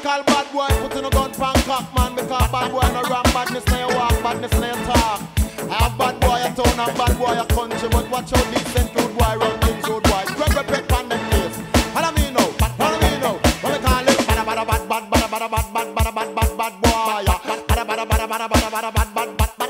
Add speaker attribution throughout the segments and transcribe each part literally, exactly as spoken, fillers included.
Speaker 1: call bad boy, put in a gun pan cock, man. Because bad boy no ram, badness no your walk, badness no your talk. I have bad boy a town and bad boy a country, but watch how decent rude boy run things, rude boy. Grab a pet on them face. What I mean now? What I mean now? What we call it? Bada bada bad bad bada bada bad bad bada bad bad bad boy. Bada bada bada bada bada bada bad bad bad bad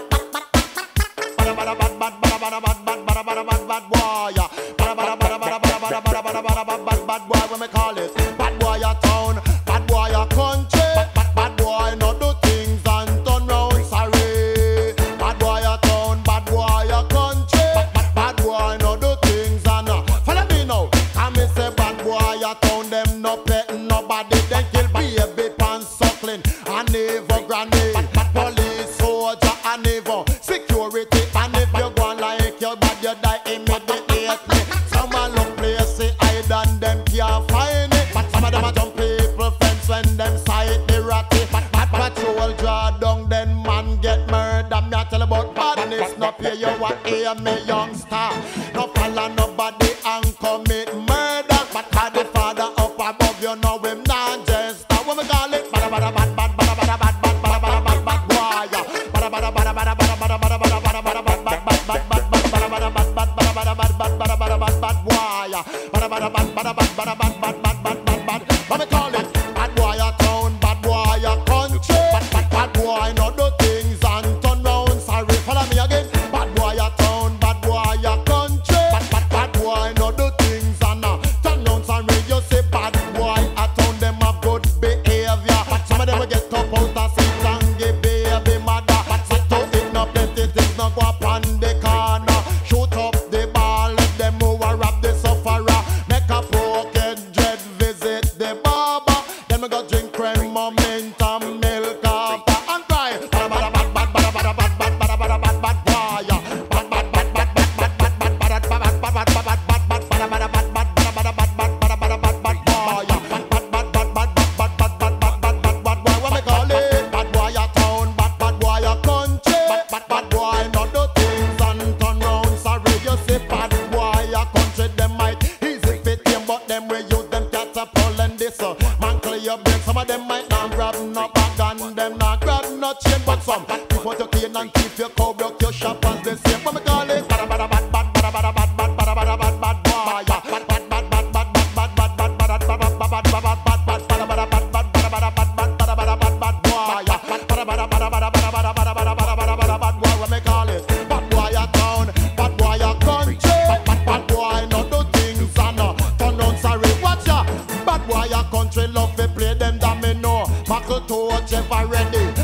Speaker 1: bada bada bad bad bada bada bad bad bada bada bad bad boy. Bada bada bada bada bada bada bada bada bada bada bad bad boy. What we call it? Bad boy a town, bad boy a country. Bad boy no do things and turn round sorry. Bad boy a town, bad boy a country. Bad boy no do things and uh, follow me now. Come me say bad boy a town, them no petting nobody. Then kill baby pan suckling and never granny. Police, soldier and never security. And if you go like your bad, you die immediately. Someone look place hide and them can't find it. But some of them a jump people fence when them sight the rocky. Bad patrol draw down, then man get murdered. Me a tell about badness, no pay you what hear me youngster. No follow nobody and commit murder. But had the father up above, you know him not just. What we call it? Bada bada bad bad bada bada bad bad bada bada bad bad boy. Bada bada bada bada bada bada bada bada bada bada bad bad bad bad bad bad bada bada bad bad bada bada bad bad bada bada bad bad boy. Bada bada bad bada bad bada bad bad bad bad bad bad. What we call it? Bad boy a town, bad boy a country. Bad bad bad boy no do things and turn round sorry. Follow me again. Bad boy a town, bad boy a country. Bad bad bad boy no do things and uh, turn round sorry. You say bad boy a town, them have good behavior. Some of them will get up out of seat and give baby mother. Sit to it no plenty things no go up on the corner. Shoot up the ball, let them move and rob the sufferer. Make a broken dread visit the barber. Then we go drink cream, momentum, milk after and cry. Bada bada bad bad bada bada bad bada bada bad bad boy. Bad bad bad bad bad bad bad bad bad bad bad bad bad bad bad bad bada bada bad bad bada bada bad bad bada bada bad bad boy. Bad bad bad bad bad bad bad bad bad bad bad bad bad boy. What we call it? Bad boy a town, bad bad boy a country. Bad bad bad boy no do things and turn round sorry. You say bad boy a country, them might easy fit him, but them we use them catapult and this uh, man clear your brain. Some of them might not grab no bag and them not grab no chain, but some before you clean and keep your cow broke your shop as the same. What we call it? Bada bada bad bad bada bada bad bad bada bada bad bad boy. Bad bad bad bad bad bad bad bad bad bad bad bad bad bad bad bad bada bada bad bad bada bada bad bad bada bada bad bad boy. Bada bada bada bada bada bada bada bada bada bada bada bad boy. What we call it? Bad boy a town, bad boy a country. Bad bad boy no do things and uh, turn round sorry. Watch ya, bad boy a country love to play them domino. Buckle to Jeff already.